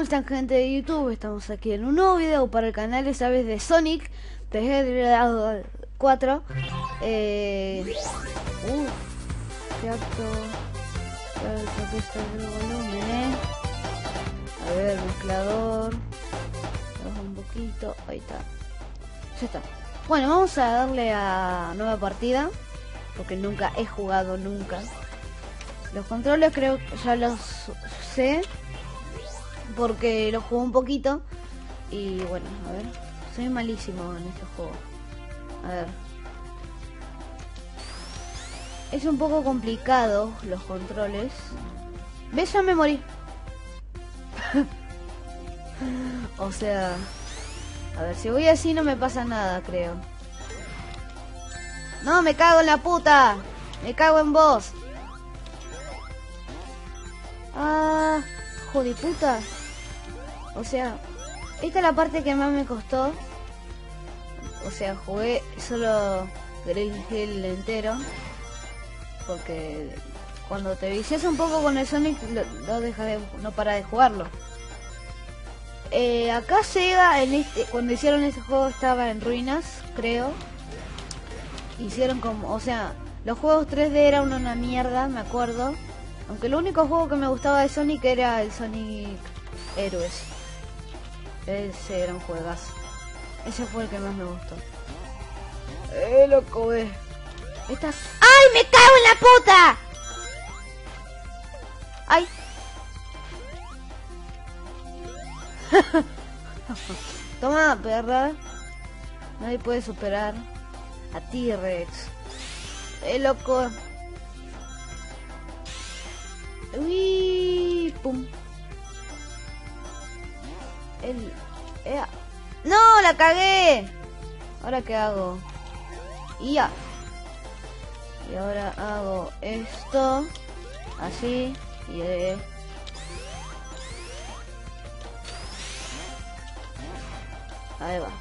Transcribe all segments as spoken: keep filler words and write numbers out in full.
¿Cómo están, gente de YouTube? Estamos aquí en un nuevo video para el canal, esta vez de Sonic the Hedgehog cuatro. Eh... Uff, cierto. Claro que está el volumen, ¿eh? A ver, mezclador. Baja un poquito. Ahí está. Ya está. Bueno, vamos a darle a nueva partida, porque nunca he jugado, nunca. Los controles creo que ya los sé, porque lo jugué un poquito. Y bueno, a ver, soy malísimo en este juego. A ver, es un poco complicado los controles. ¿Ves? Ya me morí. O sea, a ver, si voy así no me pasa nada, creo. No, me cago en la puta. Me cago en vos. Ah, joder puta. O sea, esta es la parte que más me costó. O sea, jugué solo Green Hill entero, porque cuando te vicias un poco con el Sonic no deja de, no para de jugarlo. Eh, acá Sega en este, cuando hicieron este juego estaba en ruinas, creo. Hicieron como, o sea, los juegos tres D eran una mierda, me acuerdo. Aunque el único juego que me gustaba de Sonic era el Sonic Heroes. Ese era un juegazo. Ese fue el que más me gustó. Eh, loco, eh. Estas... ¡Ay, me cago en la puta! ¡Ay! Toma, perra. Nadie puede superar a T-Rex. Eh, loco. Uy, pum. El... Eh. ¡No! ¡La cagué! ¿Ahora qué hago? Y ya. Y ahora hago esto. Así. Y... Eh. Ahí va.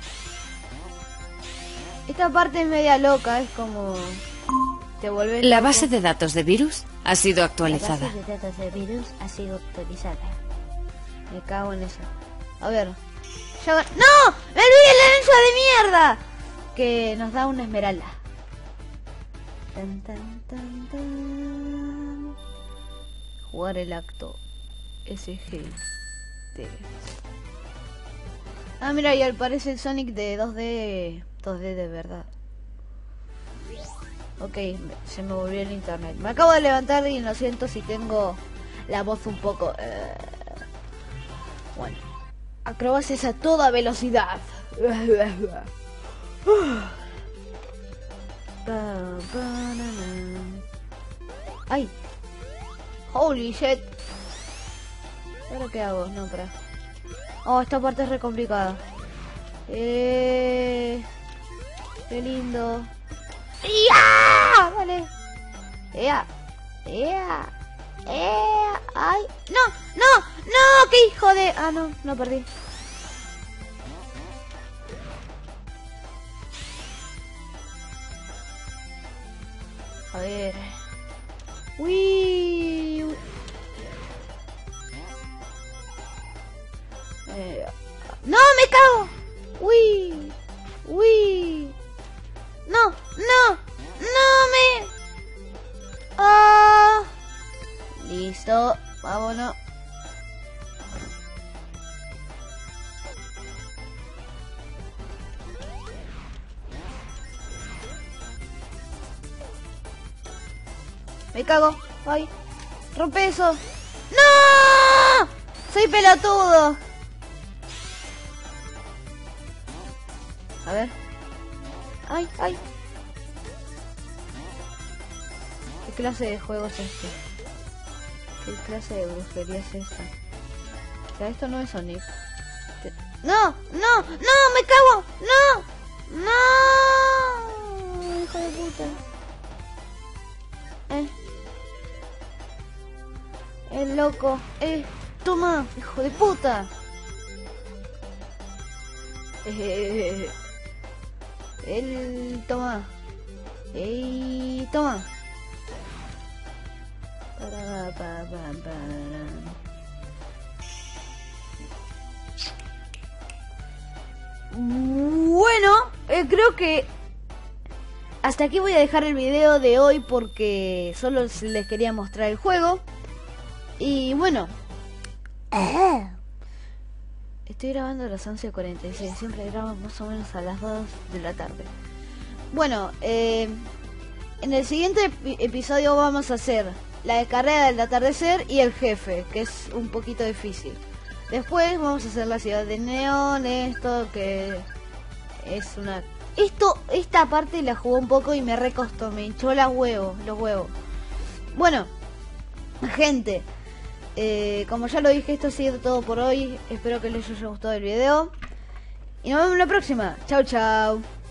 Esta parte es media loca, es como... Te vuelve La loco. base de datos de virus ha sido actualizada. La base de datos de virus ha sido actualizada. Me cago en eso. A ver. Ya... ¡No! ¡Me olvidé el anillo de mierda! Que nos da una esmeralda. Tan, tan, tan, tan. Jugar el acto. S G T. Ah, mira, y aparece el Sonic de dos D. dos D de verdad. Ok, se me volvió el internet. Me acabo de levantar y lo siento si tengo la voz un poco... Eh... Bueno. Acrobacias a toda velocidad. ¡Ay! ¡Holy shit! ¿Ahora qué hago? No, para. Oh, esta parte es re complicada. Eh... ¡Qué lindo! ¡Ya! Dale. ¡Ea! ¡Ea! ¡Ea! ¡Ay! ¡No! ¡No! ¡No! ¡Qué hijo de...! Ah, no, no perdí. A ver. ¡Uy! Eh... ¡No! ¡Me cago! ¡Uy! ¡Uy! ¡No! ¡No! ¡No me! ¡Ah! Listo, vámonos. Me cago. Ay, rompe eso. ¡No! Soy pelotudo. A ver. Ay, ay. ¿Qué clase de juego es este? ¿Qué clase de brujería es esta? O sea, esto no es Sonic. ¡No! ¡No! ¡No! ¡Me cago! ¡No! ¡No! ¡Hijo de puta! Eh. El loco. Eh. ¡Toma! ¡Hijo de puta! Eh. El... Toma. ¡Ey! ¡Toma! Bueno, eh, creo que hasta aquí voy a dejar el video de hoy porque solo les quería mostrar el juego. Y bueno, estoy grabando a las once cuarenta y seis, siempre grabo más o menos a las dos de la tarde. Bueno, eh, en el siguiente ep episodio vamos a hacer la de carrera del atardecer y el jefe, que es un poquito difícil. Después vamos a hacer la ciudad de neón, esto que es una... Esto, esta parte la jugué un poco y me recostó, me hinchó la huevo, los huevos. Bueno, gente, eh, como ya lo dije, esto ha sido todo por hoy. Espero que les haya gustado el video. Y nos vemos en la próxima. Chau, chau.